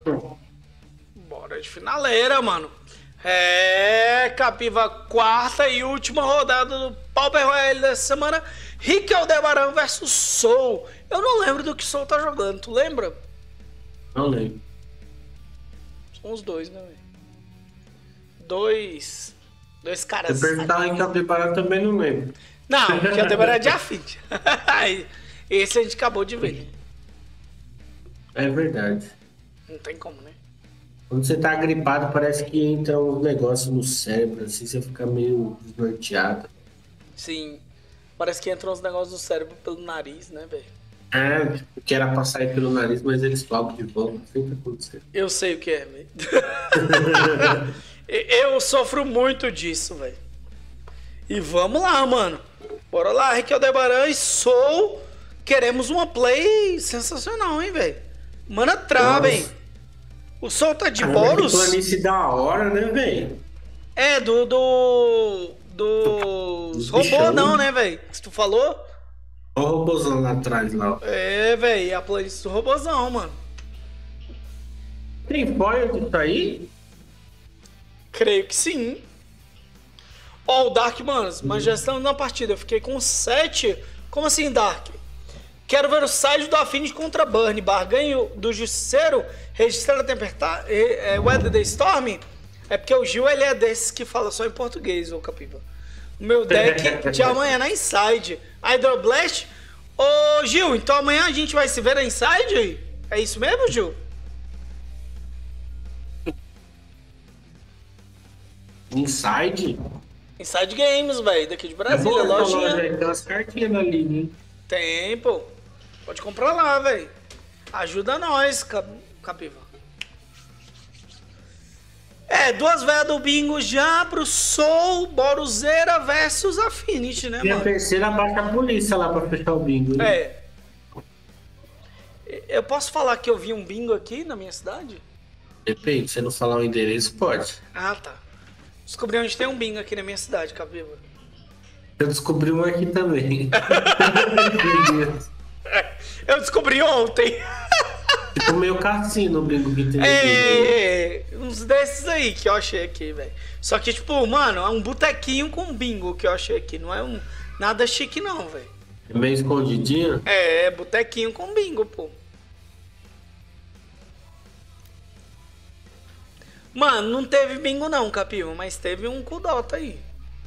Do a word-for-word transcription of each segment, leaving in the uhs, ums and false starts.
Bora de finaleira, mano. É, Capiva, quarta e última rodada do Pauper Royale dessa semana. Rick Aldebaran versus Soul. Eu não lembro do que Soul tá jogando, tu lembra? Não lembro. São os dois, né, velho? Dois. Dois caras. Se perguntar em Aldebaran também não lembro. Não, que Aldebaran é de Afid. Esse a gente acabou de ver. É verdade. Não tem como, né? Quando você tá gripado, parece que entra um negócio no cérebro, assim, você fica meio desnorteado. Sim. Parece que entram uns negócios do cérebro pelo nariz, né, velho? É, que era pra sair pelo nariz, mas eles falam de volta, não sei o que aconteceu. Eu sei o que é, velho. Eu sofro muito disso, velho. E vamos lá, mano. Bora lá, Rick Aldebaran e Soul. Queremos uma play sensacional, hein, velho? Mana trava, hein? O Soul tá de Boros. Planície da hora, né, velho? É, do... do... dos robôs não, né, velho? Que tu falou? Olha o robôzão lá atrás, lá. É, velho, a planície do robôzão, mano. Tem foil disso aí? Creio que sim. Ó, oh, o Dark, mano, mas já estamos na partida. Eu fiquei com sete. Como assim, Dark? Quero ver o side do Affinity contra Burn. Barganho do Justiceiro. Registrar a tempestade. É, Weather the Storm. É porque o Gil, ele é desses que fala só em português, ô Capiva. O meu deck de amanhã na Inside. Hydroblast. Ô, Gil, então amanhã a gente vai se ver na Inside? É isso mesmo, Gil? Inside? Inside Games, velho, daqui de Brasília, é boa, lojinha. Loja, tem umas cartinhas ali, né? Tem, pô. Pode comprar lá, velho. Ajuda nós, Capiva. É, duas velhas do bingo já pro Soul, Boruzeira versus Affinity, né, e mano? E a terceira baixa a polícia lá pra fechar o bingo. Né? É. Eu posso falar que eu vi um bingo aqui na minha cidade? Depende, se você não falar o endereço, pode. Ah, tá. Descobri onde tem um bingo aqui na minha cidade, Capiva. Eu descobri um aqui também. Eu descobri ontem. Tipo meio cassino o bingo que tem. É, uns desses aí que eu achei aqui, velho. Só que, tipo, mano, é um botequinho com bingo que eu achei aqui. Não é um nada chique, não, velho. É meio escondidinho? É, é botequinho com bingo, pô. Mano, não teve bingo não, Capiva, mas teve um com Dota aí.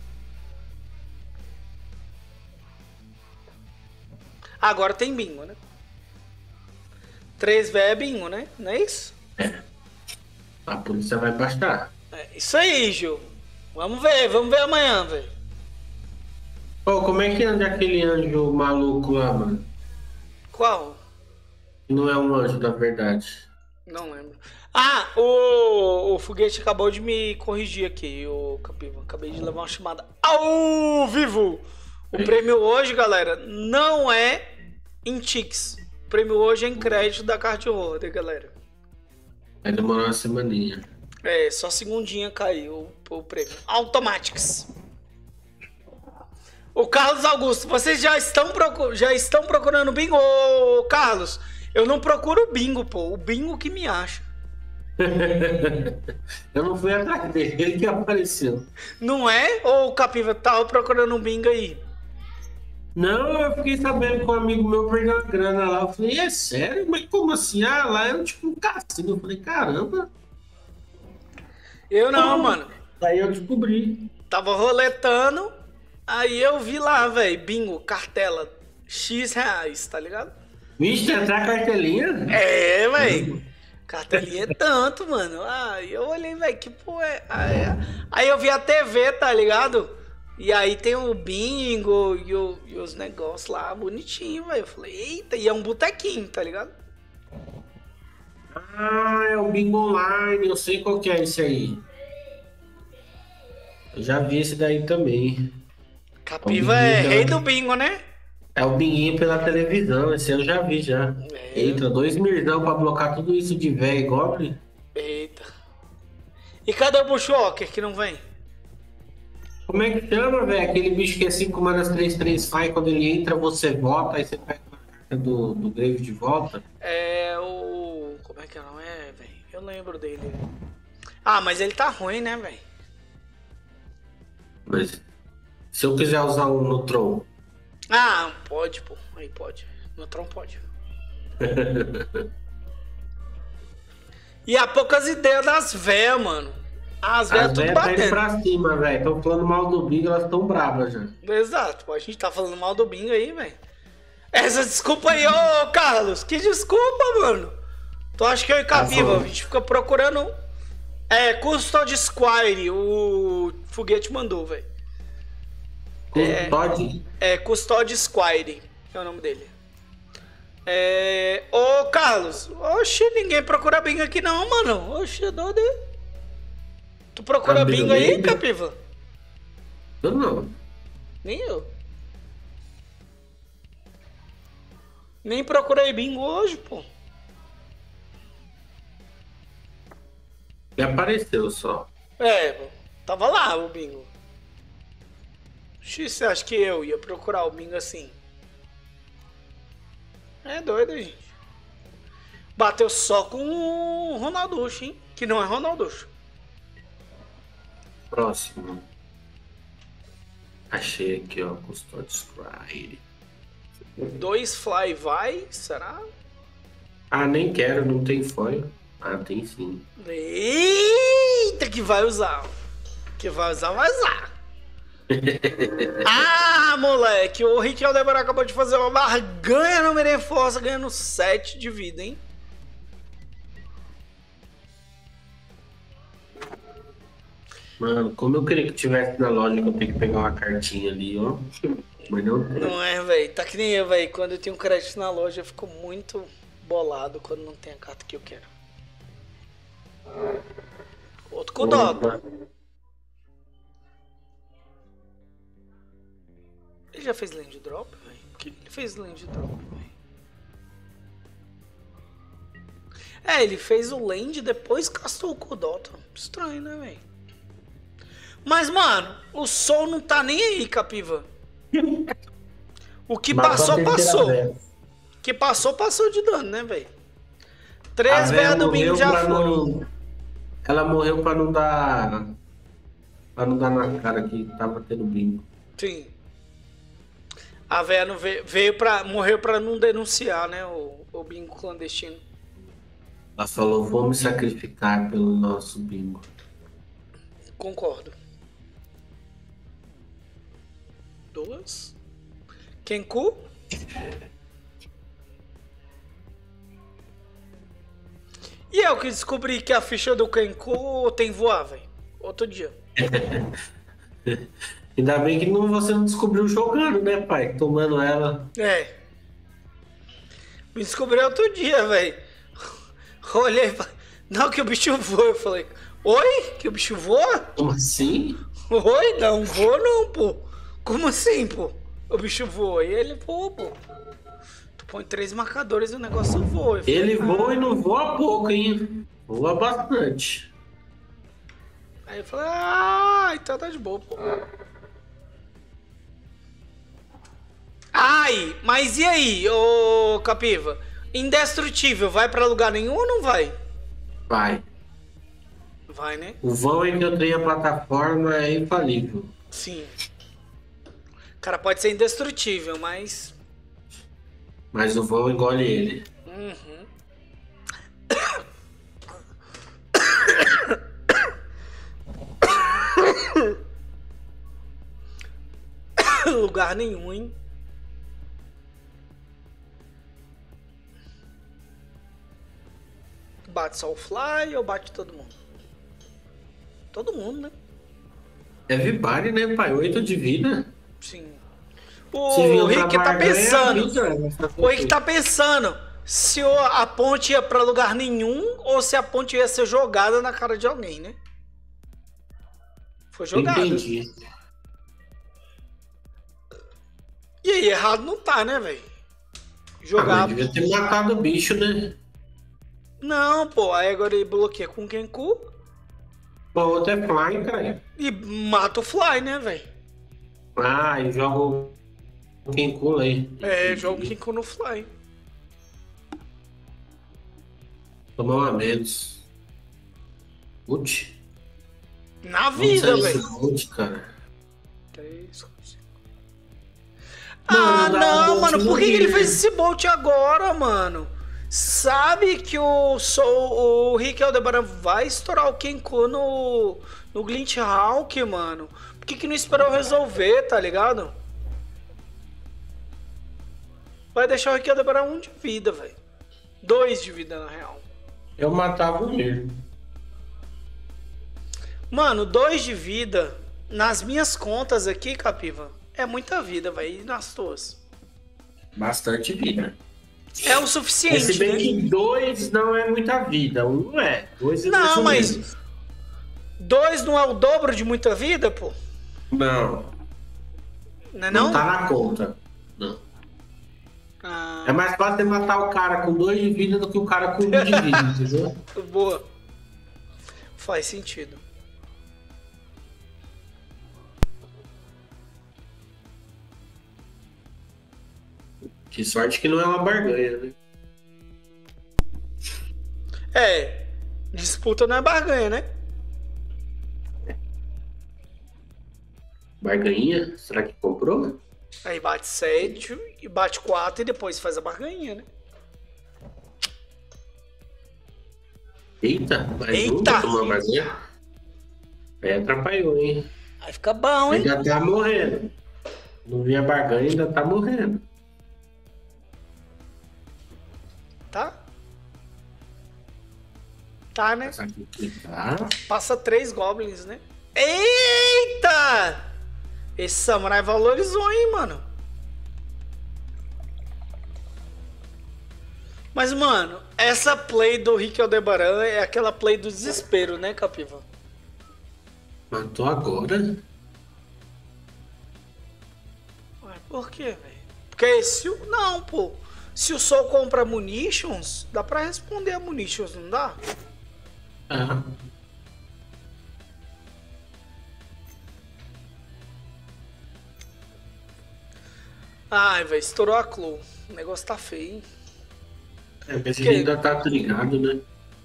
Agora tem bingo, né? três V é bingo, né? Não é isso? É. A polícia vai baixar. É isso aí, Gil. Vamos ver, vamos ver amanhã, velho. Pô, como é que anda aquele anjo maluco lá, mano? Qual? Não é um anjo, na verdade. Não lembro. Ah, o, o foguete acabou de me corrigir aqui, o Capiva. Acabei de levar uma chamada ao vivo. O Ei. prêmio hoje, galera, não é em Tix. O prêmio hoje é em crédito da Card Holder, galera. Vai demorar uma semaninha. É, só segundinha caiu o, o prêmio. Automatics. O Carlos Augusto, vocês já estão, procu já estão procurando bingo? Ô, Carlos, eu não procuro bingo, pô. O bingo que me acha. Eu não fui atrás dele, ele que apareceu. Não é? Ou o Capiva tava procurando um bingo aí? Não, eu fiquei sabendo que um amigo meu perdeu a grana lá. Eu falei, é sério? Mas como assim? Ah, lá era tipo um cassino. Eu falei, caramba. Eu não, mano. Aí eu descobri. Tava roletando, aí eu vi lá, velho, bingo, cartela, X reais, tá ligado? Vixe, tem até a cartelinha? É, velho. Cartelinha é tanto, mano. Aí eu olhei, velho, que porra é? Aí, aí eu vi a T V, tá ligado? E aí tem o bingo e, o, e os negócios lá, bonitinho, velho. Eu falei, eita, e é um botequinho, tá ligado? Ah, é o bingo online, eu sei qual que é esse aí. Eu já vi esse daí também. Capiva é rei do bingo, né? É o binguinho pela televisão, esse eu já vi já. É. Eita, dois mirzão pra blocar tudo isso de velho e goblin. Eita. E cadê o Bushwalker que não vem? Como é que chama, velho? Aquele bicho que é cinco manas três três faz, quando ele entra você vota, aí você pega a carta do, do Grave de volta. É o... como é que não é, velho? Eu lembro dele. Ah, mas ele tá ruim, né, velho? Mas se eu quiser usar um no Tron. Ah, pode, pô. Aí pode. No Tron pode. E há poucas ideias das véias, mano. As véias As tudo velhas tá indo batendo. pra cima, velho. Estão falando mal do Bingo, elas tão bravas já. Exato, pô. A gente tá falando mal do bingo aí, velho. Essa desculpa aí, ô Carlos. Que desculpa, mano. Tu acha que eu e Capiva, a gente fica procurando. É, Custode Squire, o Foguete mandou, velho. Custódio. É, Custode Squire, é o nome dele. É. Ô Carlos, oxe, ninguém procura bingo aqui não, mano. Oxe, doido. Tu procura Ah, bingo aí, beleza. Capiva? Eu não. Nem eu. Nem procurei bingo hoje, pô. E apareceu só. É, tava lá o bingo. X, você acha que eu ia procurar o bingo assim? É doido, gente. Bateu só com o Ronalducho, hein? Que não é Ronalducho. Próximo. Achei aqui, ó. Custódio Squire. Dois fly vai, será? Ah, nem quero, não tem foil. Ah, tem sim. Eita, que vai usar. Que vai usar, vai usar. Ah, moleque, o Rick Aldebar acabou de fazer uma barganha no Miren Força, ganhando sete de vida, hein? Mano, como eu queria que tivesse na loja que eu tenho que pegar uma cartinha ali, ó. Mas não tem. Não é, velho. Tá que nem eu, velho. Quando eu tenho crédito na loja, eu fico muito bolado quando não tem a carta que eu quero. Outro Kudota. Ele já fez land drop, velho? Por que ele fez land drop, velho? É, ele fez o land e depois castou o Kudota. Estranho, né, velho? Mas, mano, o Sol não tá nem aí, Capiva. O que Matou passou, a terceira passou. véia. O que passou, passou de dano, né, velho? A Três véia velhas do bingo morreu já pra foram. não- Ela morreu pra não dar. Pra não dar na cara que tava tendo bingo. Sim. A véia não veio, veio pra. Morreu pra não denunciar, né? O, o bingo clandestino. Ela falou, vou me sacrificar pelo nosso bingo. Concordo. Duas. Kenku. E eu que descobri que a ficha do Kenku tem voar, velho. Outro dia. Ainda bem que não, você não descobriu jogando, né, pai? Tomando ela. É. Me descobri outro dia, velho. Olhei e falei, não, que o bicho voa. Eu falei, oi? Que o bicho voa? Como assim? Oi? Não voa não, pô. Como assim, pô? O bicho voa. E ele voa, pô. Tu põe três marcadores e o negócio voa. Eu falei, Ele ah. voa e não voa pouco, hein? Voa bastante. Aí eu falei, ah, então tá de boa, pô. Ai, mas e aí, ô Capiva? Indestrutível, vai pra lugar nenhum ou não vai? Vai. Vai, né? O vão em que eu tenho a plataforma é infalível. Sim. O cara pode ser indestrutível, mas... Mas o vão engole ele. Uhum. Lugar nenhum, hein? Bate só o Fly ou bate todo mundo? Todo mundo, né? É Vibari, né, pai? Oito de vida. Sim. Se vir O outra Rick tá barganha, pensando. vida, vai ficar com O Rick quem? tá pensando se o- a ponte ia pra lugar nenhum ou se a ponte ia ser jogada na cara de alguém, né? Foi jogada. Entendi. E aí, errado não tá, né, velho? Ah, Jogar. mas devia ter matado o bicho, né? Não, pô, aí agora ele bloqueia com o Kenku Pô, outro é Fly, cara. e mata o Fly, né, velho? Ah, e joga o Kenku aí. É, joga o Kenku no Fly. Tomou a menos. Bolt? Na Onde vida, saiu velho. esse Bolt, cara? três, quatro. Mano, Ah, dá um não, Bolt mano. no Por que, que ele Gear. fez esse Bolt agora, mano? Sabe que o, sou, o Rick Aldebaran vai estourar o Kenku no, no Glint Hawk, mano. Por que, que não esperou resolver, tá ligado? Vai deixar o Rick Aldebaran um de vida, velho. Dois de vida, na real. Eu matava o Mir. Mano, dois de vida, nas minhas contas aqui, Capiva, é muita vida, velho. E nas tuas? Bastante vida. É o suficiente, Se bem né? que dois não é muita vida. Um é. Dois é Não, mais ou mas- menos. Dois não é o dobro de muita vida, pô? Não. Não é Não, não? tá na conta. Não. Ah, É mais fácil você matar o cara com dois de vida do que o cara com um de vida, entendeu? boa. Faz sentido. Que sorte que não é uma barganha, né? É, disputa não é barganha, né? Barganhinha? Será que comprou? Aí bate sete e bate quatro e depois faz a barganha, né? Eita, mais Eita! um pra tomar barganha? Aí atrapalhou, hein? Aí fica bom, hein? Ainda tá morrendo. Não vi a barganha, ainda tá morrendo. Tá? Tá, né? Essa aqui tá. Passa três goblins, né? Eita! Esse samurai valorizou, hein, mano? Mas, mano, essa play do Rick Aldebaran é aquela play do desespero, né, Capiva? Matou agora? Ué, por quê, velho? Porque se o... Não, pô. Se o Sol compra munitions, dá pra responder a munitions, não dá? Ah. Ai, velho, estourou a Clu. O negócio tá feio, hein? É, mas Que- ele ainda tá trigado, né?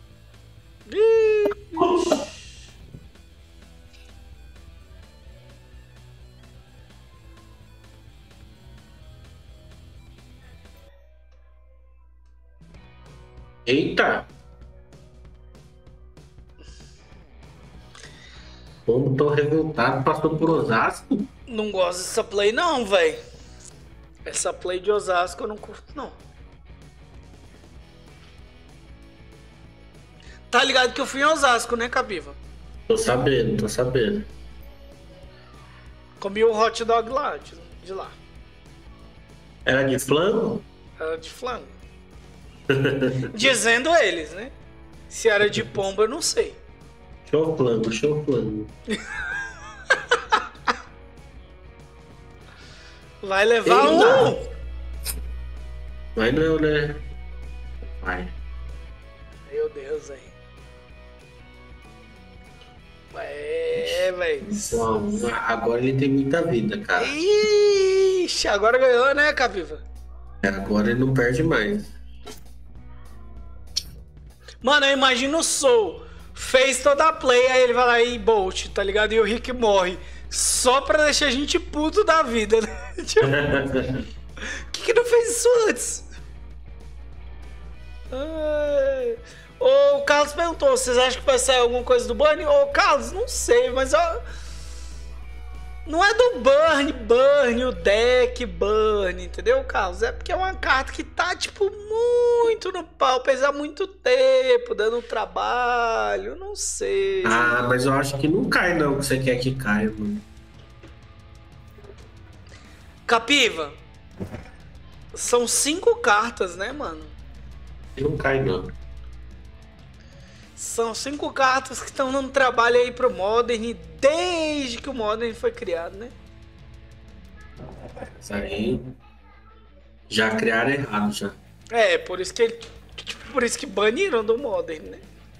Eita! Como tô revoltado, passou por Osasco? Não gosto dessa play, não, velho. Essa play de Osasco eu não curto, não. Tá ligado que eu fui em Osasco, né, Capiva? Tô sabendo, tô sabendo. Comi o hot dog lá, de, de lá. Era de flango? Era de flango. Dizendo eles, né? Se era de pomba, eu não sei. Show flango, show flango. Vai levar Eita! um! Mas não, né? Vai. Meu Deus, aí. É, velho. Só, agora ele tem muita vida, cara. Ixi, agora ganhou, né, Capiva? Agora ele não perde mais. Mano, eu imagino o Soul. Fez toda a play, aí ele vai lá e Bolt, tá ligado? E o Rick morre. Só pra deixar a gente puto da vida, né? Tipo, por que, que não fez isso antes? Ai. O Carlos perguntou, vocês acham que vai sair alguma coisa do Burn? Ô, Carlos, não sei, mas ó, não é do Burn, Burn, o deck Burn, entendeu, Carlos? É porque é uma carta que tá, tipo, muito no pau, pesa muito tempo, dando trabalho, não sei. Ah, mas eu acho que não cai não, que você quer que caia, mano. Capiva, são cinco cartas, né, mano? Não cai não. São cinco cartas que estão dando trabalho aí pro Modern desde que o Modern foi criado, né? Isso aí já criaram errado já. É, por isso que ele, tipo, por isso que baniram do Modern, né?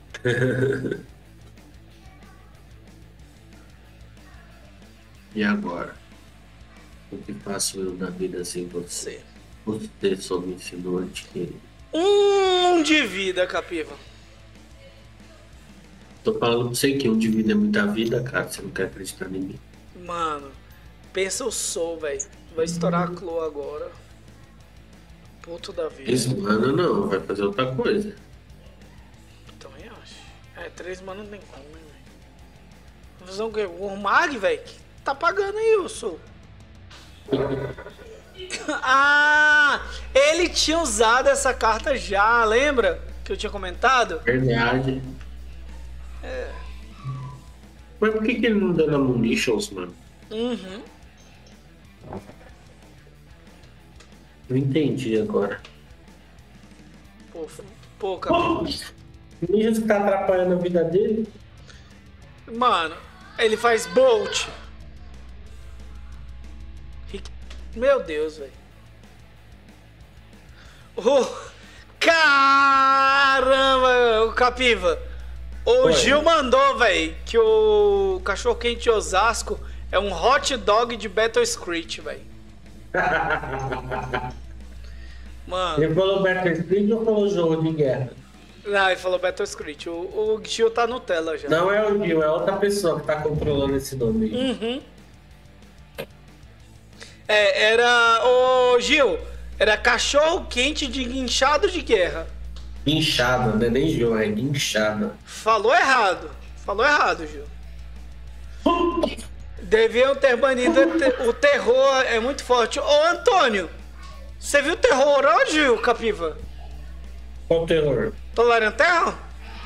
E agora? O que faço eu da vida sem você? Você só me ensinou a te querer. Um de vida, Capiva. Tô falando pra você que um de vida é muita vida, cara. Você não quer acreditar em mim. Mano, pensa o Soul, velho. Vai estourar a Clo agora. Puto da vida. Esse mano não, vai fazer outra coisa. Também acho. É, três mano não tem como, né, velho? Vai fazer o quê? O Mag, velho? Que tá pagando aí, o Soul. Ah, ele tinha usado essa carta já, lembra? Que eu tinha comentado? Verdade. É. Mas por que, que ele não dá na Munitions, mano? Uhum. Não entendi agora. Pô, f- pô, Capivão. O Ninjas que tá atrapalhando a vida dele? Mano, ele faz Bolt. Rick- Meu Deus, velho. Oh, caramba, o Capiva. O Oi. Gil mandou, velho, que o cachorro quente de Osasco é um hot dog de Battle Script, velho. Mano, Ele falou Battlefield ou falou jogo de guerra? não, ele falou Battle Script. O, o Gil tá no tela já. Não é o Gil, é outra pessoa que tá controlando esse nome aí. Uhum. É, era. Ô, Gil, era cachorro quente de guinchado de guerra. Guinchada, não é nem Gil, é guinchada. Falou errado. Falou errado, Gil. Deviam ter banido o terror, é muito forte. Ô, Antônio, você viu o terror hoje, Gil, Capiva? Qual terror? Tolerant Terra?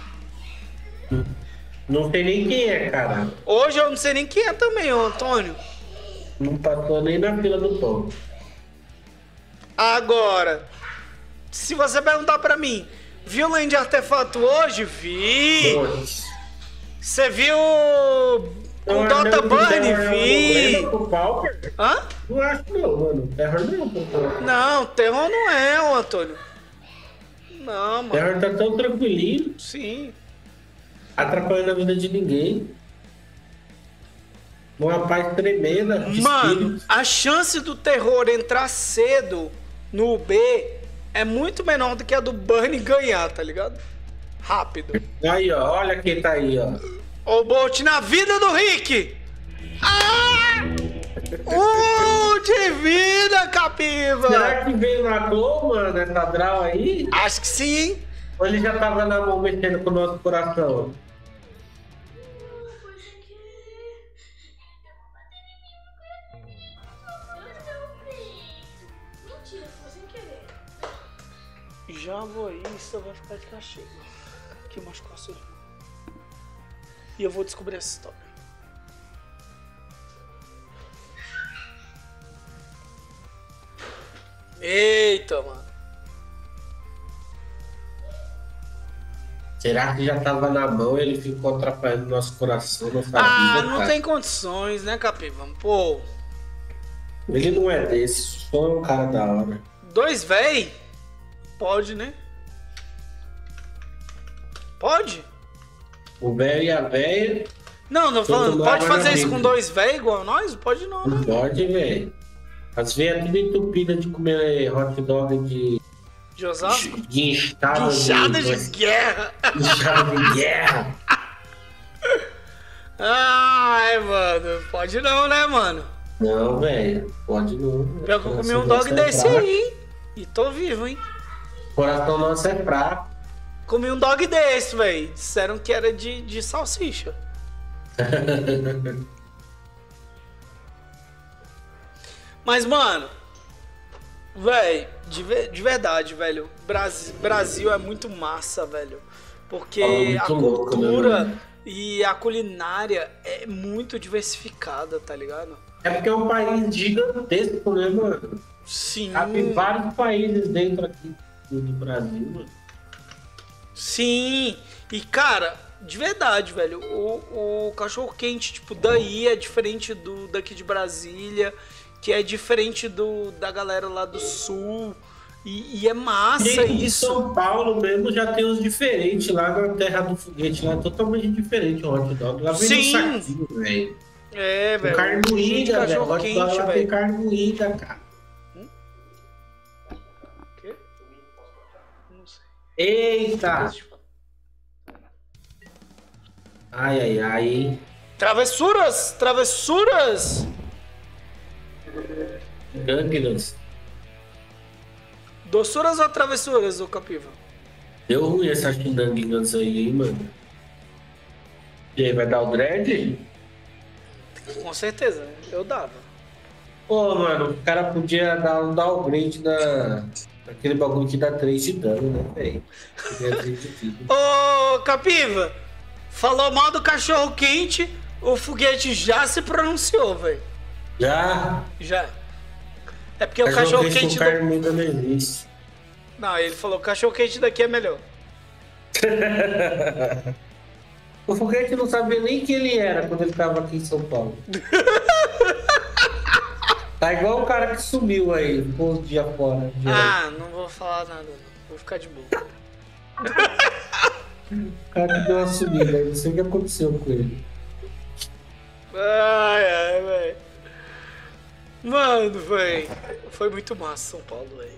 Não sei nem quem é, cara. Hoje eu não sei nem quem é também, ô, Antônio. Não passou nem na fila do pão. Agora, se você perguntar pra mim, viu o Land Artefato hoje? Vi. Putz. Você viu o Não é Dota mesmo que Bunny? terror é um Vi. problema pro Pauper? Hã? Não acho não, mano. Terror não é um problema. Não, terror não é, ô, Antônio. Não, mano. Terror tá tão tranquilinho, Sim. atrapalhando a vida de ninguém. Uma paz tremenda de Mano, espírito. a chance do terror entrar cedo no B é muito menor do que a do Burn ganhar, tá ligado? Rápido. Aí, ó, olha quem tá aí, ó. Ó o Bolt na vida do Rick! Ah! Uh, de vida, Capiva! Será que veio na Globo, mano, essa draw aí? Acho que sim. Ou ele já tava na mão mexendo com o nosso coração? Já vou isso, vai ficar de castigo. Que machucou seu irmão. E eu vou descobrir essa história. Eita, mano. Será que já tava na mão e ele ficou atrapalhando nosso coração, nossa Ah, vida, não cara? tem condições, né, Capiva? Pô, Ele não é desse, só é um cara da hora. dois véi? Pode, né? Pode? O velho e a velha, Não, não Todo falando, mundo pode água fazer na isso vida. com dois véi igual nós? Pode não, não né? pode, velho. As veias tudo entupida de comer hot dog de... De Osasco? de enxada Inchada de... de guerra. Inchada de guerra. Ai, mano, pode não, né, mano? Não, velho, pode não. Pior que eu comi um Coração dog nosso é desse fraco. aí, hein? E tô vivo, hein? Coração nosso é fraco. Comi um dog desse, véi. Disseram que era de, de salsicha. Mas, mano, véi, de, ve- de verdade, velho, Brasil, Brasil é muito massa, velho. Porque Fala muito a louco, né, cultura mano? e a culinária é muito diversificada, tá ligado? É porque é um país gigantesco, né, mano? Sim. Tem vários países dentro aqui do do Brasil, mano. Sim, e cara, de verdade, velho, o, o cachorro quente, tipo, daí é diferente do daqui de Brasília, que é diferente do da galera lá do sul, e, e é massa Gente, de isso. São Paulo mesmo já tem uns diferentes lá na Terra do Foguete, lá é totalmente diferente o hot dog. Lá vem Sim. no saquinho, velho. É, Com velho, carne cheio de moída, velho. cachorro Hot dog quente, lá tem velho. carne moída, cara. O quê? Não sei. Eita! Ai, ai, ai. Travessuras! Travessuras! Gangnams. Doçuras ou travessuras, ô Capiva? Deu ruim essa Shenanigans aí, hein, mano. E aí, vai dar o dread? Com certeza, eu dava. Pô, mano, o cara podia dar um downgrade na... naquele bagulho que dá três de dano, né, velho? Ô, Capiva, falou mal do cachorro quente, o foguete já se pronunciou, velho. Já? Já. É porque o cachorro quente. Do... ainda não existe. Não, ele falou que o cachorro quente daqui é melhor. O foguete não sabia nem quem ele era quando ele tava aqui em São Paulo. Tá igual o cara que sumiu aí, ficou uns dias fora. Dia ah, aí. Não vou falar nada, não. Vou ficar de boa. O cara que deu uma sumida aí, não sei o que aconteceu com ele. Ai, ai, velho. Mano, velho. Foi muito massa São Paulo, velho.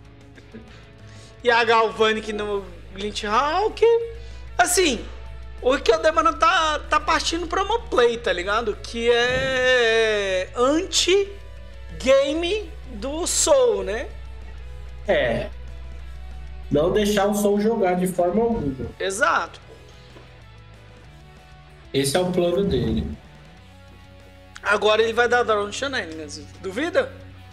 E a Galvanic no Glint Hawk. Assim, o que o Demana tá, tá partindo pra uma play, tá ligado? Que é anti-game do Soul, né? É. Não deixar o Soul jogar de forma alguma. Exato. Esse é o plano dele. Agora ele vai dar Dawn Shenanigans. Duvida?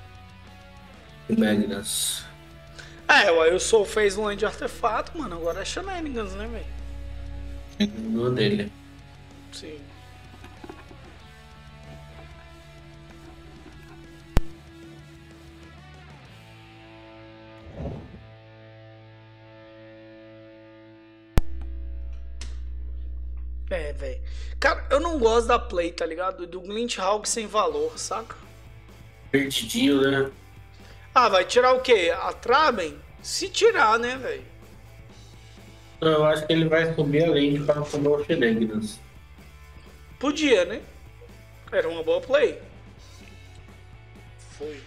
Magnus. É, o Soul fez um land de artefato, mano. Agora é Shenanigans, né, velho? No dele. Sim. É, velho. Cara, eu não gosto da play, tá ligado? Do Glint Hawk sem valor, saca? Perdidinho, né? Ah, vai tirar o quê? A Traben? Se tirar, né, velho? Eu acho que ele vai subir além para tomar o Shenanigans. Podia, né? Era uma boa play. Foi.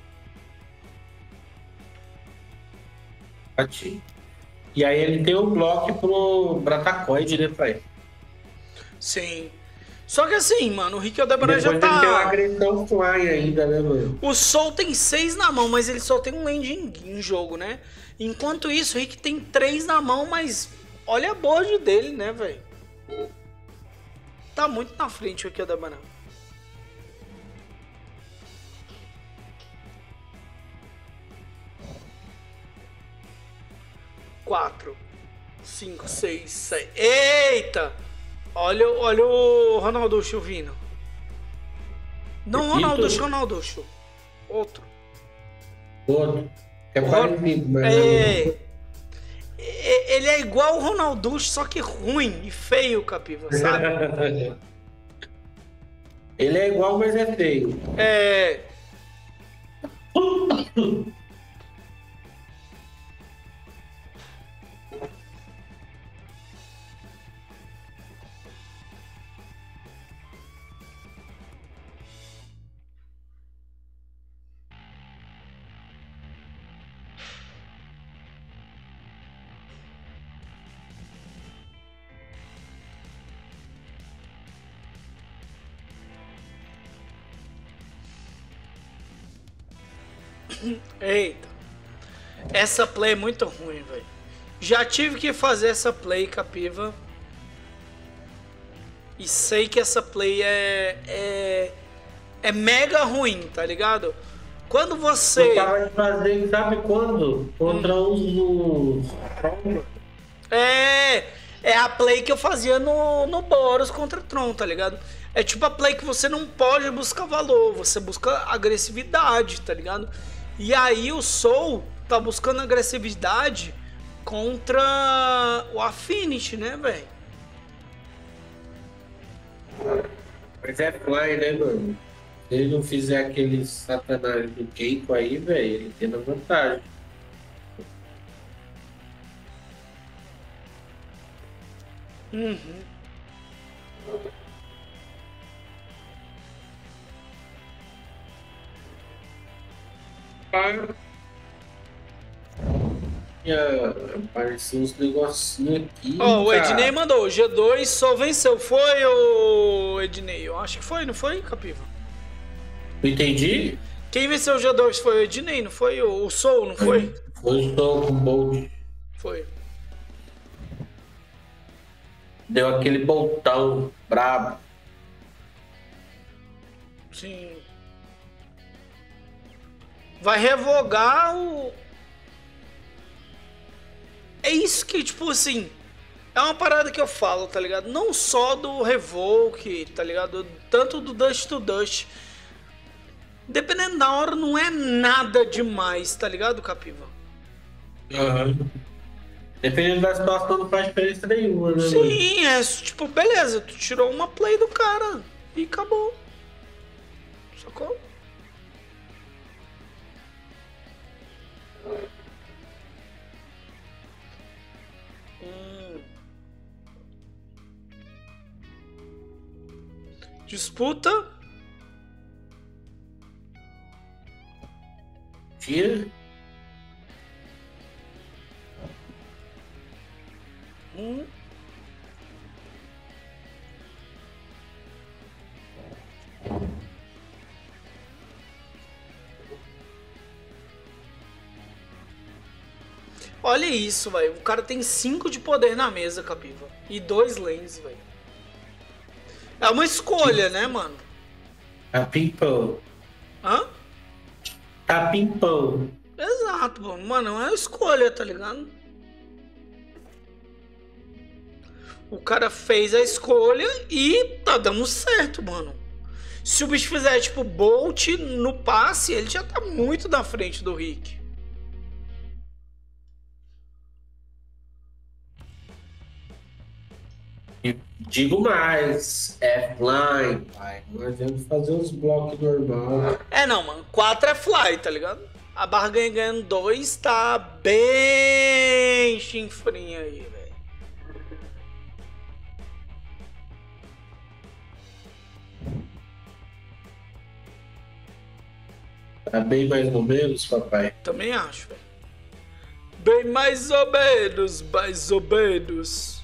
Bati. E aí ele tem o bloco pro Bratacoid, né, pai? Sim. Só que assim, mano, o Rick Aldebaran já Depois tá... ele tem uma agressão fly ainda, né, mano? O Soul tem seis na mão, mas ele só tem um land em, em jogo, né? Enquanto isso, o Rick tem três na mão, mas olha a board dele, né, velho? Tá muito na frente o Rick Aldebaran. Quatro, cinco, seis, sete. Eita! Olha, olha o Ronalducho vindo. Não Ronalducho, Ronalducho. Outro. Outro. É parecido, mas... É... Ele é igual o Ronalducho, só que ruim e feio, Capiva, sabe? Ele é igual, mas é feio. É... Eita. Essa play é muito ruim, velho. Já tive que fazer essa play, Capiva. E sei que essa play é... É, é mega ruim, tá ligado? Quando você... Eu tava de fazer, sabe quando? Contra hum. os... É... É a play que eu fazia no, no Boros contra Tron, tá ligado? É tipo a play que você não pode buscar valor, você busca agressividade, tá ligado? E aí o Soul tá buscando agressividade contra o Affinity, né, velho? Mas é fly, né, mano? Se ele não fizer aquele satanás do Keiko aí, velho, ele tem a vantagem. Uhum. Ia aparecer uns negocinhos aqui. Ó, o cara. Ednei mandou, o G dois só venceu. Foi, o Ednei? Eu acho que foi, não foi, Capiva? Eu entendi? Quem venceu o G dois foi o Ednei, não foi? O, o Soul, não foi? Foi só com o Bolt. Foi. Deu aquele boltão brabo. Sim. Vai revogar o... É isso que, tipo assim... É uma parada que eu falo, tá ligado? Não só do Revoke, tá ligado? Tanto do Dust to Dust. Dependendo da hora, não é nada demais, tá ligado, Capiva? Uhum. Dependendo da situação, não faz diferença nenhuma, né? Sim, é tipo, beleza, tu tirou uma play do cara e acabou. Sacou? Hum. Disputa. Tira. Hum. Olha isso, velho. O cara tem cinco de poder na mesa, Capiva. E dois lanes, velho. É uma escolha, né, mano? Tá pimpão. Hã? Tá pimpão. Exato, mano. Mano, é uma escolha, tá ligado? O cara fez a escolha e tá dando certo, mano. Se o bicho fizer, tipo, Bolt no passe, ele já tá muito na frente do Rick. E digo mais, F-Line, pai. Não adianta fazer os blocos normal. É, não, mano. quatro é fly, tá ligado? A barganha ganhando dois tá bem chinfrinha aí, velho. Tá bem mais ou menos, papai. Também acho, velho. Bem mais ou menos, mais ou menos.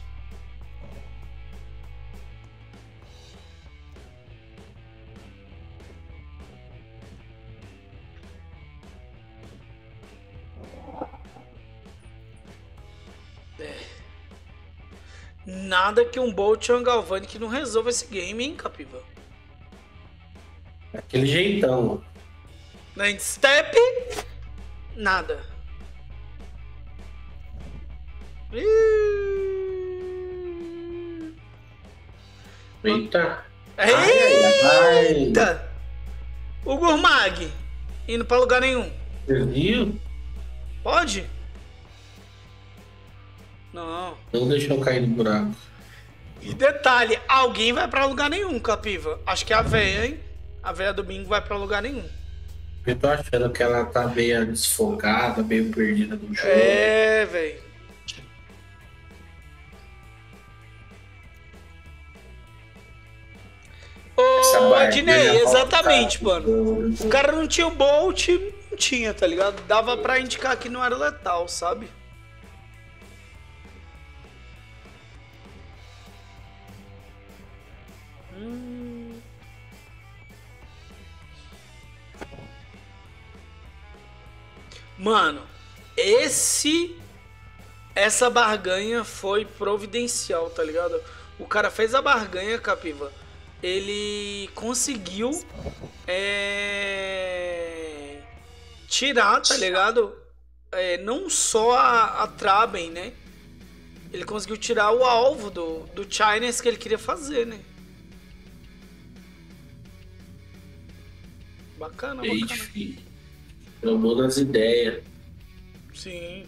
É. Nada que um Bolt e um Galvanic não resolva esse game, hein, Capiva? Aquele jeitão. Na step, nada. Ih. Eita. Ai, ai, ai. Eita! O Gurmag indo pra lugar nenhum. Viu? Pode? Não. Não deixou cair no buraco. E detalhe, alguém vai pra lugar nenhum, Capiva. Acho que é a véia, hein? A véia do bingo vai pra lugar nenhum. Eu tô achando que ela tá meio desfocada, meio perdida no jogo. É, velho. Ô, Adnei, exatamente, mano. O cara não tinha o Bolt, não tinha, tá ligado? Dava pra indicar que não era letal, sabe? Hum. Mano, esse... Essa barganha foi providencial, tá ligado? O cara fez a barganha, Capiva. Ele conseguiu é, tirar, tá ligado? É, não só a, a Traben, né? Ele conseguiu tirar o alvo do, do Chinese que ele queria fazer, né? Bacana, bacana. Eita, filho. Tomou nas ideias. Sim.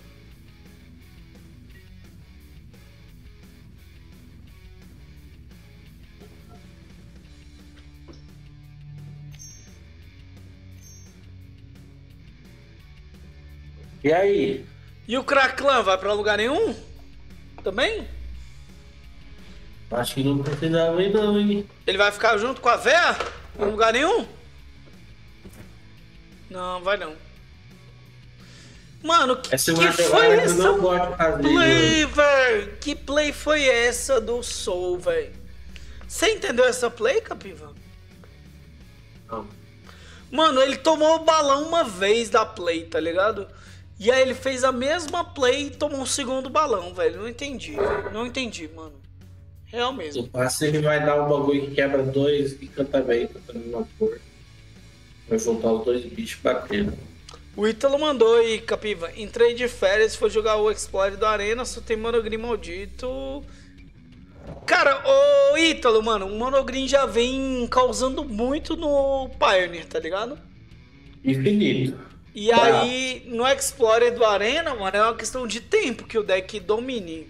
E aí? E o Cracklan vai pra lugar nenhum? Também? Acho que não precisava ir não, hein? Ele vai ficar junto com a véia? Em lugar nenhum? Não, vai não. Mano, que, Essa é que uma foi jogada que eu essa não gosto de fazer, play, mano. velho? Que play foi essa do Soul, velho? Você entendeu essa play, Capiva? Não. Mano, ele tomou o balão uma vez da play, tá ligado? E aí ele fez a mesma play e tomou um segundo balão, velho. Não entendi, velho. Não entendi, mano. Real mesmo. No passe ele vai dar um bagulho que quebra dois encantamento pra uma cor. Vai voltar os dois bichos batendo. O Ítalo mandou aí, Capiva. Entrei de férias, foi jogar o Explore do Arena, só tem Monogreen maldito. Cara, ô Ítalo, mano, o Monogreen já vem causando muito no Pioneer, tá ligado? Infinito. E aí, no Explorer do Arena, mano, é uma questão de tempo que o deck domine.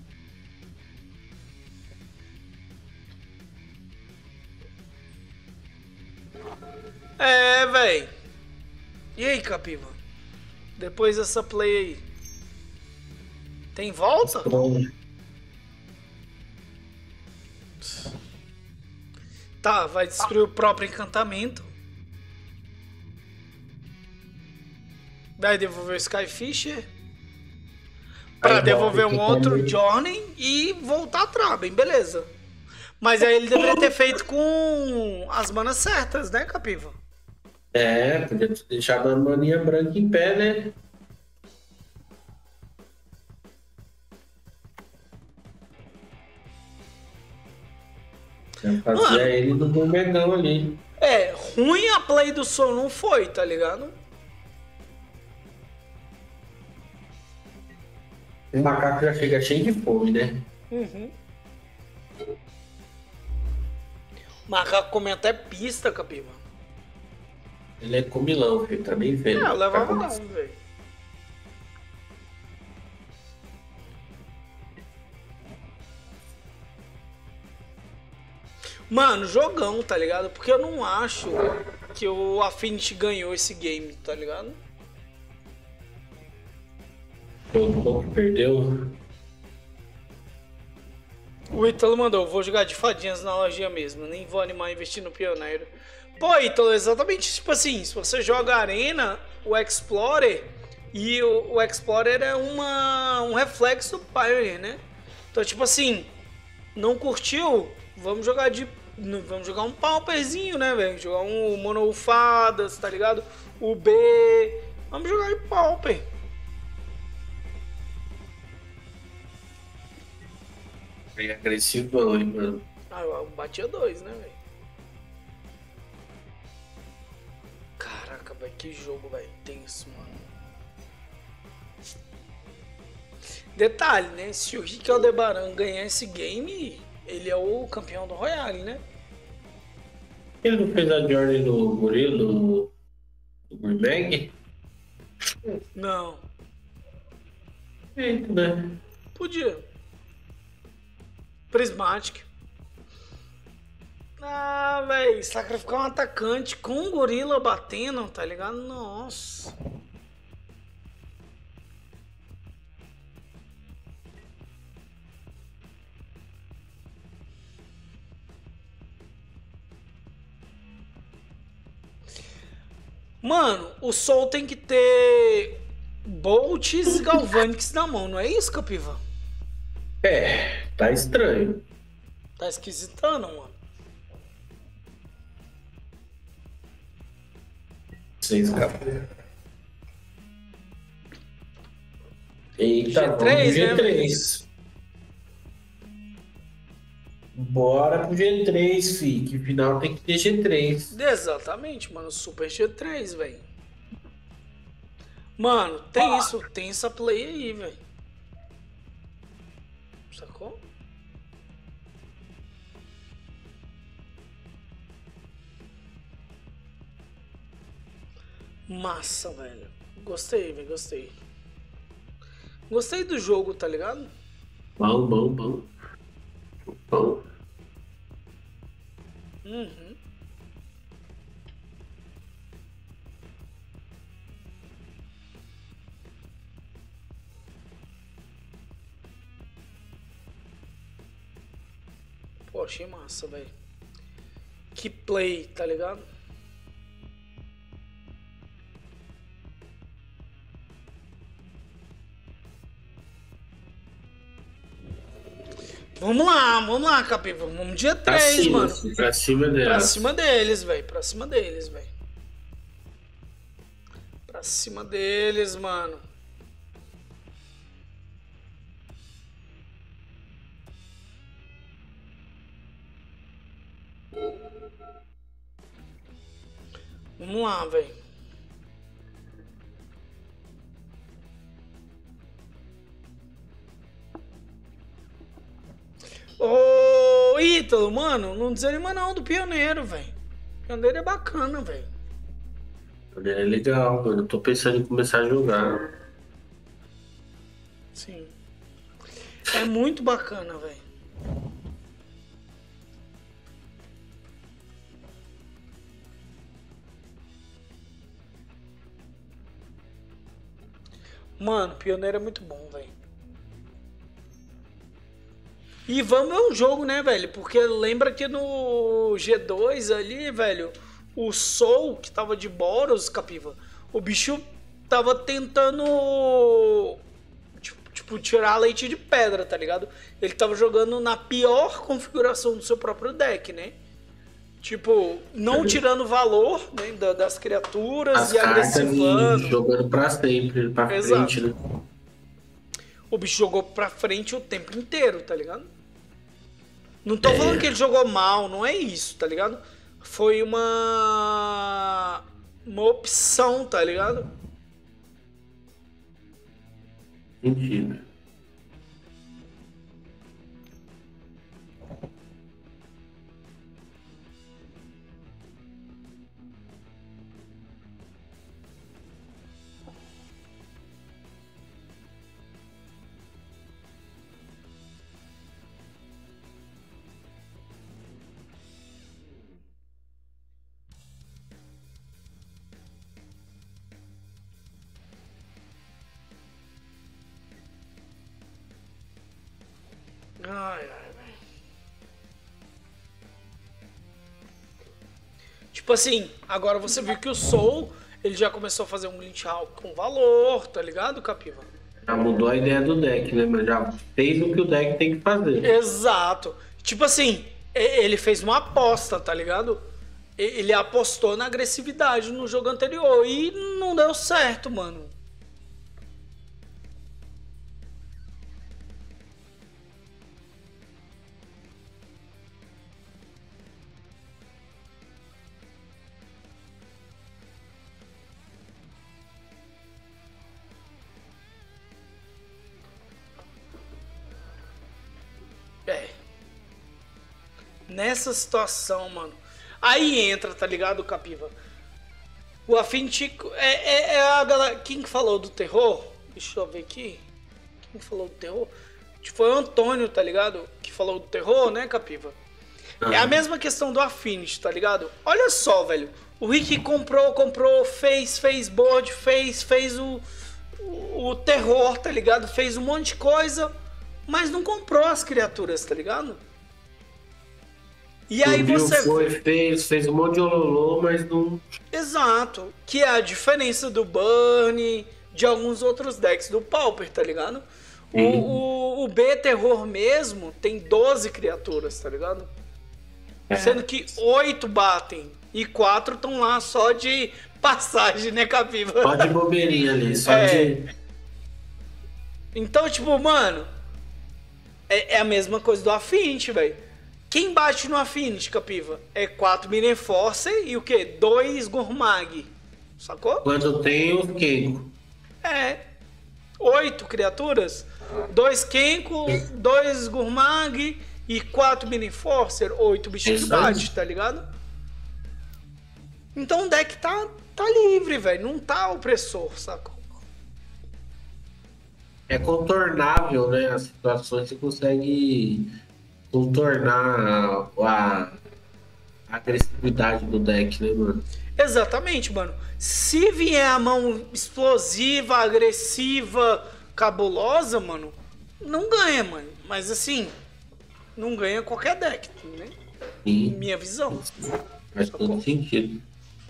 É, véi. E aí, Capiva? Depois dessa play aí. Tem volta? Tá, vai destruir o próprio encantamento. Vai devolver o Skyfisher. Pra Aí devolver volta um o outro encantamento. Journey e voltar a Traben, beleza. Mas aí ele deveria ter feito com as manas certas, né, Capiva? É, podia ter deixado a maninha branca em pé, né? Já fazia Mano. ele no bombedão ali. É, ruim a play do Sol não foi, tá ligado? O macaco já chega cheio de fome, né? Uhum. O macaco come até pista, Capiva. Ele é comilão, filho, tá bem velho. É, eu levava Tá não, velho. Mano, jogão, tá ligado? Porque eu não acho que o Affinity ganhou esse game, tá ligado? Todo pouco perdeu. O Ítalo mandou, vou jogar de fadinhas na lojinha mesmo, nem vou animar a investir no pioneiro. Pô, Ítalo, exatamente, tipo assim, se você joga Arena, o Explorer, e o, o Explorer é uma, um reflexo do Pioneer, né? Então, tipo assim, não curtiu? Vamos jogar de... Vamos jogar um Pauperzinho, né, velho? Jogar um Mono Fadas, tá ligado? O B... Vamos jogar de Pauper. Bem agressivo, hein, mano. Ah, eu batia dois, né, velho? Caraca, velho, que jogo, velho, tenso, mano. Detalhe, né? Se o Rick Aldebaran ganhar esse game, ele é o campeão do Royale, né? Ele não fez a Journey no Gorilla, no, no Greenbag? Não. Eita, né? Podia. Prismatic. Ah, velho, sacrificar um atacante com um gorila batendo, tá ligado? Nossa. Mano, o Sol tem que ter bolts galvânicos na mão, não é isso, Capiva? É, tá estranho. Tá esquisitando, mano. Seis capas. Eita, G três, vamos pro né, G três. Bora pro G três, fi. Que final tem que ter G três. Exatamente, mano. Super G três, velho. Mano, tem isso. Tem essa play aí, velho. Sacou? Massa, velho. Gostei, velho. Gostei. Gostei do jogo, tá ligado? Bom, bom, bom. Bom. Uhum. Pô, achei massa, velho. Que play, tá ligado? Vamos lá, vamos lá, Capiva. Vamos dia Pra três, cima, mano. assim, pra cima dela. Pra cima deles, velho. Pra cima deles, velho. Pra cima deles, mano. Vamos lá, velho. Ô, Ítalo, mano, não desanima não do Pioneiro, velho. Pioneiro é bacana, velho. É legal, mano. Eu tô pensando em começar a jogar. Sim. É muito bacana, velho. Mano, Pioneiro é muito bom, velho. E vamos é um jogo, né, velho? Porque lembra que no G dois ali, velho, o Soul, que tava de Boros, Capiva, o bicho tava tentando, tipo, tipo, tirar leite de pedra, tá ligado? Ele tava jogando na pior configuração do seu próprio deck, né? Tipo, não tirando valor, né, da- das criaturas As e cartas agressivando. jogando pra sempre, pra Exato. frente, né? O bicho jogou pra frente o tempo inteiro, tá ligado? Não tô falando que ele jogou mal, não é isso, tá ligado? Foi uma. Uma opção, tá ligado? Sentido. Ai, ai, velho. Tipo assim, agora você viu que o Soul, ele já começou a fazer um glitch out com valor, tá ligado, Capiva? Já mudou a ideia do deck, né? Mas já fez o que o deck tem que fazer. Exato. Tipo assim, e- ele fez uma aposta, tá ligado? E- Ele apostou na agressividade no jogo anterior e não deu certo, mano. É. Nessa situação, mano. Aí entra, tá ligado, Capiva? O Affinity é, é, é a galera. Quem que falou do terror? Deixa eu ver aqui. Quem falou do terror? Foi o Antônio, tá ligado? Que falou do terror, né, Capiva? É a mesma questão do Affinity, tá ligado? Olha só, velho. O Rick comprou, comprou, fez, fez board, fez, fez o, o, o terror, tá ligado? Fez um monte de coisa, mas não comprou as criaturas, tá ligado? E aí Subiu, você. foi, fez, fez um monte de ololô, mas não. Exato. Que é a diferença do Burn, de alguns outros decks do Pauper, tá ligado? O, Sim. o, o B Terror mesmo tem doze criaturas, tá ligado? É. Sendo que oito batem e quatro estão lá só de passagem, né, Capiva? Só de bobeirinha ali, só É. de. Então, tipo, mano, é, é a mesma coisa do Affinity, velho. Quem bate no Affinity, Capiva? É quatro Minen Force e o quê? dois Gormag. Sacou? Quando tem os Kenko. É. Oito criaturas, dois Kenko, dois Gurmag e quatro Mini Forcer, oito bichinhos que Isso aí. bate, tá ligado? Então o deck tá, tá livre, velho. Não tá opressor, sacou? É contornável, né? As situações você consegue contornar a, a agressividade do deck, né, mano? Exatamente, mano. Se vier a mão explosiva, agressiva, cabulosa, mano, não ganha, mano. Mas assim, não ganha qualquer deck, né? Sim, Minha visão. faz todo sentido.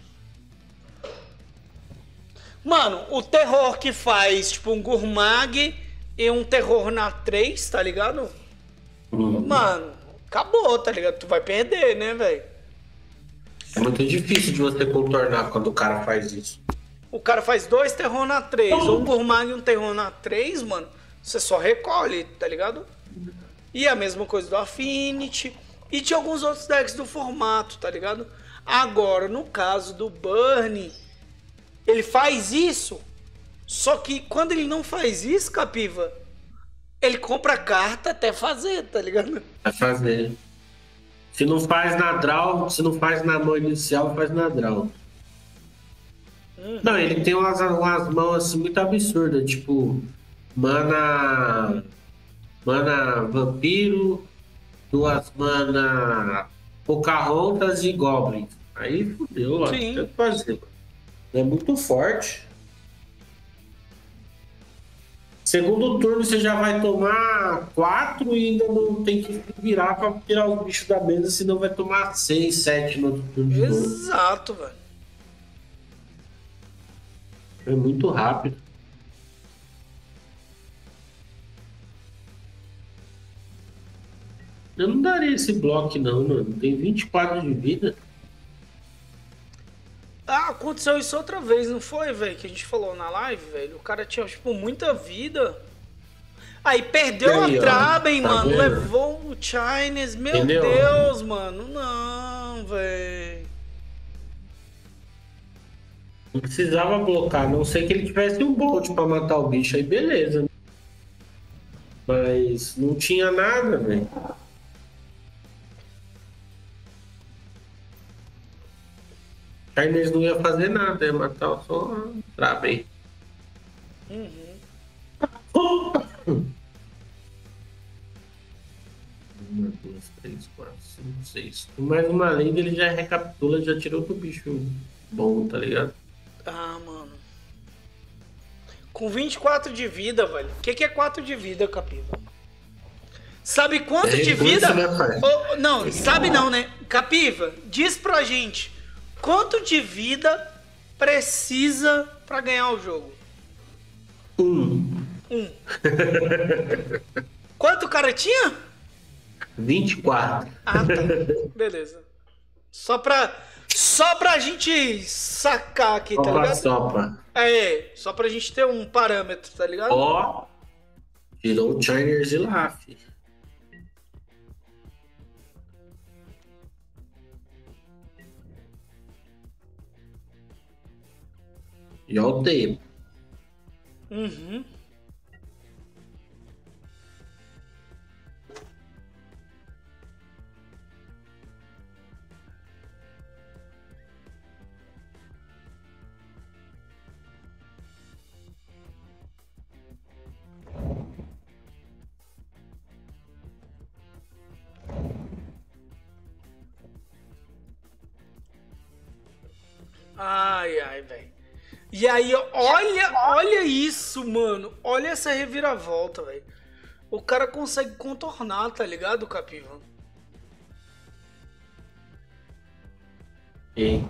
Mano, o terror que faz, tipo, um Gurmag e um terror na três, tá ligado? Uhum. Mano, acabou, tá ligado? Tu vai perder, né, velho? É muito difícil de você contornar quando o cara faz isso. O cara faz dois terror na três, ou por mais de um terror na três, mano, você só recolhe, tá ligado? E a mesma coisa do Affinity e de alguns outros decks do formato, tá ligado? Agora, no caso do Burn, ele faz isso, só que quando ele não faz isso, Capiva, ele compra carta até fazer, tá ligado? Vai fazer. Se não faz na draw, se não faz na mão inicial, faz na draw. Uhum. Não, ele tem umas, umas mãos assim muito absurdas, tipo, mana. Mana vampiro, duas mana Pocahontas e Goblin. Aí fudeu, ó. Sim. Tem que fazer, mano. É muito forte. Segundo turno você já vai tomar quatro e ainda não tem que virar pra tirar os bichos da mesa, senão vai tomar seis, sete no outro turno de novo. Exato, velho. É muito rápido. Eu não daria esse bloco não, mano. Tem vinte e quatro de vida. Ah, aconteceu isso outra vez, não foi, velho? Que a gente falou na live, velho. O cara tinha, tipo, muita vida. Aí perdeu Aí, a ó, Traben, tá mano. vendo? Levou o Chinese. Meu Entendeu? Deus, mano. Não, velho. Não precisava blocar, a não sei que ele tivesse um bolt pra matar o bicho, aí beleza. Mas não tinha nada, velho. Chinese não ia fazer nada, ia matar só a Traben. Uhum. Uma, duas, três, quatro, cinco, seis. Com mais uma lenda ele já recapitula, já tirou do bicho bom, tá ligado? Ah, mano. Com vinte e quatro de vida, velho. O que, que é quatro de vida, Capiva? Sabe quanto É de recurso, vida? né, pai? Oh, não, sabe não, né? Capiva, diz pra gente quanto de vida precisa pra ganhar o jogo? Um. Um. Quanto o cara tinha? vinte e quatro. Ah, tá. Beleza. Só pra, só pra gente sacar aqui, tá Sopa, ligado? sopa. É, só pra gente ter um parâmetro, tá ligado? Ó, tirou o Chinese lá, filho. E ó o tempo. Uhum. Ai, ai, velho. E aí, olha, olha isso, mano. Olha essa reviravolta, velho. O cara consegue contornar, tá ligado, Capiva? E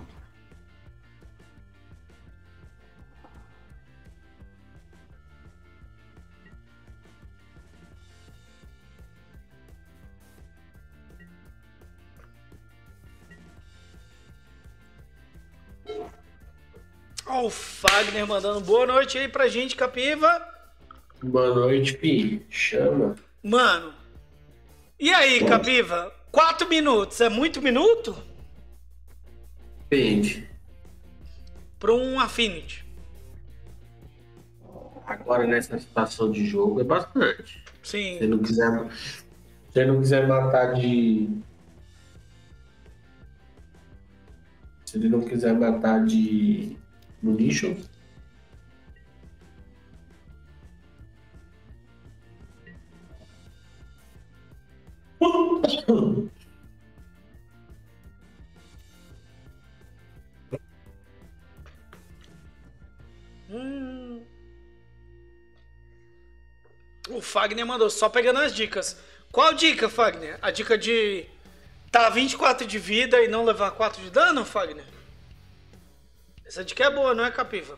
Ó, o Fagner mandando boa noite aí pra gente, Capiva. boa noite, Pi. Chama. Mano, e aí, Capiva? Quatro minutos, é muito minuto? Depende. Pra um Affinity. Agora nessa situação de jogo é bastante. Sim. Se não quiser, se não quiser matar de. Se ele não quiser matar de. No lixo. Hum. O Fagner mandou, só pegando as dicas. Qual dica, Fagner? A dica de tá vinte e quatro de vida e não levar quatro de dano, Fagner? Essa dica é boa, não é, Capiva?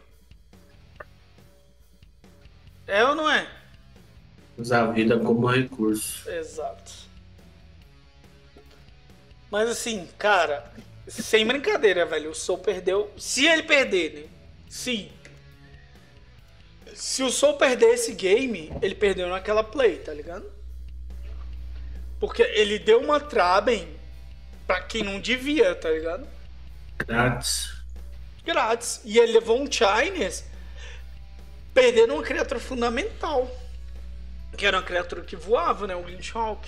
É ou não é? Usar a vida como recurso. Exato. Mas assim, cara, sem brincadeira, velho. O Soul perdeu. Se ele perder, né? Sim. Se o Soul perder esse game, ele perdeu naquela play, tá ligado? Porque ele deu uma Traben pra quem não devia, tá ligado? Grátis. Grátis. E ele levou um Chinese perdendo uma criatura fundamental. Que era uma criatura que voava, né? O Glintshawk.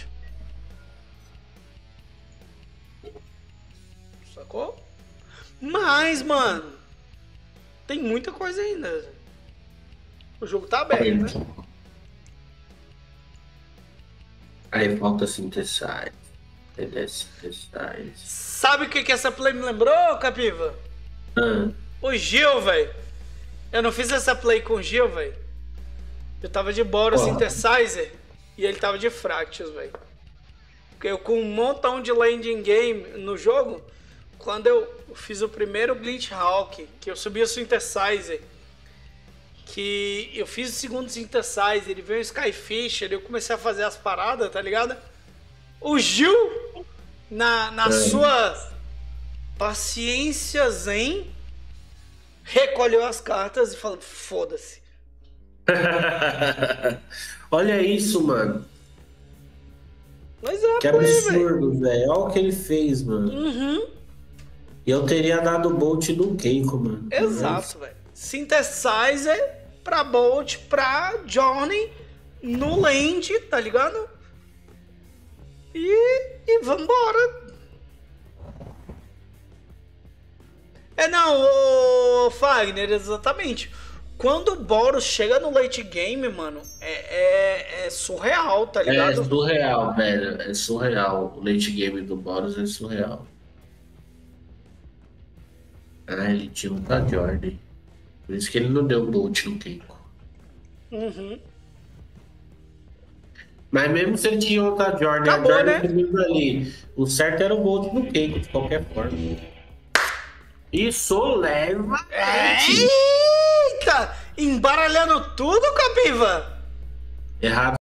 Sacou? Mas, mano, tem muita coisa ainda. O jogo tá aberto, né? Aí falta Synthesize. Synthesize. Sabe o que, que essa play me lembrou, Capiva? Ah. O Gil, velho. Eu não fiz essa play com o Gil, velho. Eu tava de Boros Synthesizer e ele tava de Fractus, velho. Porque eu com um montão de landing game no jogo, quando eu fiz o primeiro Glintshawk, que eu subi o Synthesizer, que eu fiz o segundo Synthesizer, ele veio o Skyfisher, eu comecei a fazer as paradas, tá ligado? O Gil, na, na é. sua paciência zen, recolheu as cartas e falou, foda-se. Olha isso, mano. Mas é, que absurdo, velho. Olha o que ele fez, mano. Uhum. E eu teria dado Bolt no Keiko, mano. Exato, velho. Synthesizer pra Bolt, pra Journey no land, tá ligado? E, e vambora. É, não, o Fagner, exatamente. Quando o Boros chega no late game, mano, é, é, é surreal, tá ligado? É surreal, velho. É surreal. O late game do Boros é surreal. Ah, ele tinha um da Jordan. Por isso que ele não deu Bolt no Keiko. Uhum. Mas mesmo se ele tinha outra Jordan, Acabou, a Jordan né? ali. O certo era o Bolt no Keiko, de qualquer forma. Isso leva. Eita! Embaralhando tudo, Capiva! Errado.